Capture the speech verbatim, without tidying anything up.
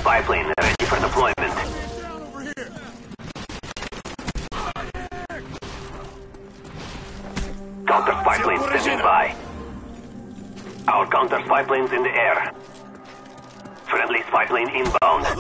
spy plane ready for deployment. Counter spy plane standing by. Our counter spy plane's in the air. Friendly spy plane inbound.